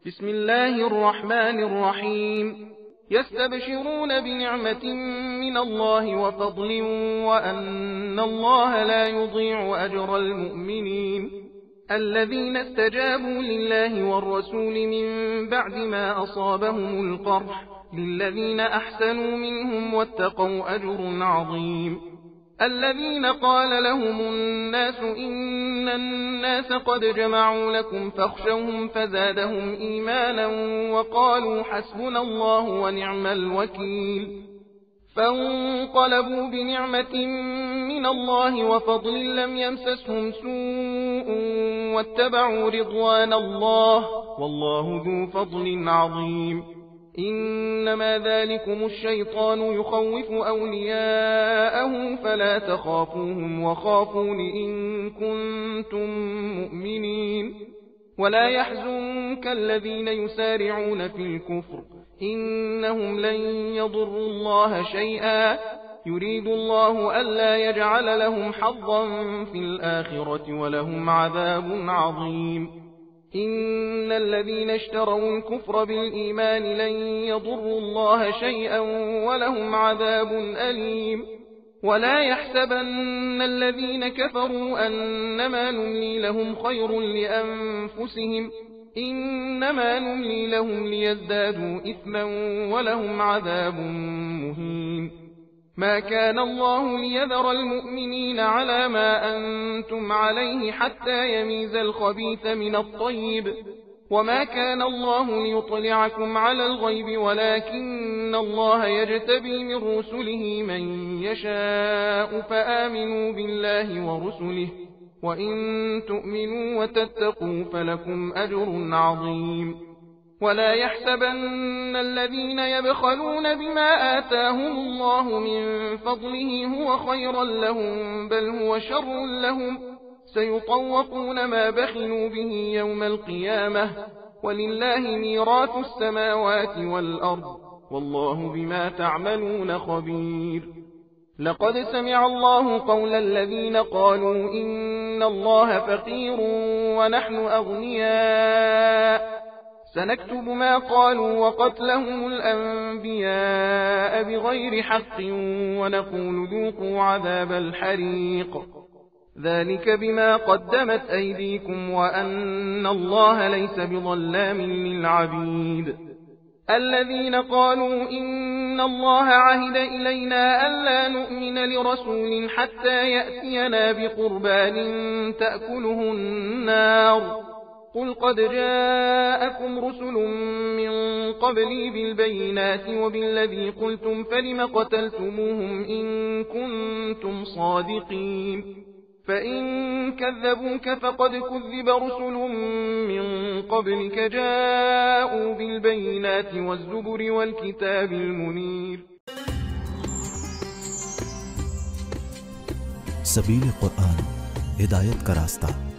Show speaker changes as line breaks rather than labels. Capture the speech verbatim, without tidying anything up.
بسم الله الرحمن الرحيم. يستبشرون بنعمة من الله وفضل وأن الله لا يضيع أجر المؤمنين الذين استجابوا لله والرسول من بعد ما أصابهم القرح للذين أحسنوا منهم واتقوا أجر عظيم. الذين قال لهم الناس إن الناس قد جمعوا لكم فاخشوهم فزادهم إيمانا وقالوا حسبنا الله ونعم الوكيل. فانقلبوا بنعمة من الله وفضل لم يمسسهم سوء واتبعوا رضوان الله والله ذو فضل عظيم. إنما ذلكم الشيطان يخوف أولياءه فلا تخافوهم وخافون إن كنتم مؤمنين. ولا يحزنك الذين يسارعون في الكفر إنهم لن يضروا الله شيئا يريد الله ألا يجعل لهم حظا في الآخرة ولهم عذاب عظيم. إن الذين اشتروا الكفر بالإيمان لن يضروا الله شيئا ولهم عذاب أليم. ولا يحسبن الذين كفروا أنما نملي لهم خير لأنفسهم إنما نملي لهم ليزدادوا إثما ولهم عذاب مهين. ما كان الله ليذر المؤمنين على ما أنتم عليه حتى يميز الخبيث من الطيب وما كان الله ليطلعكم على الغيب ولكن الله يجتبي من رسله من يشاء فآمنوا بالله ورسله وإن تؤمنوا وتتقوا فلكم أجر عظيم. ولا يحسبن الذين يبخلون بما آتاهم الله من فضله هو خيرا لهم بل هو شر لهم سيطوقون ما بخلوا به يوم القيامة ولله ميراث السماوات والأرض والله بما تعملون خبير. لقد سمع الله قول الذين قالوا إن الله فقير ونحن أغنياء سنكتب ما قالوا وقتلهم الأنبياء بغير حق ونقول ذوقوا عذاب الحريق ذلك بما قدمت أيديكم وأن الله ليس بظلام للعبيد. الذين قالوا إن الله عهد إلينا ألا نؤمن لرسول حتى يأتينا بقربان تأكله النار قل قد جاءكم رسل من قبلي بالبينات وبالذي قلتم فلم قتلتموهم إن كنتم صادقين. فإن كذبوك فقد كذب رسل من قبلك جاءوا بالبينات والزبر والكتاب المنير.
सबील कुरान हिदायत का रास्ता।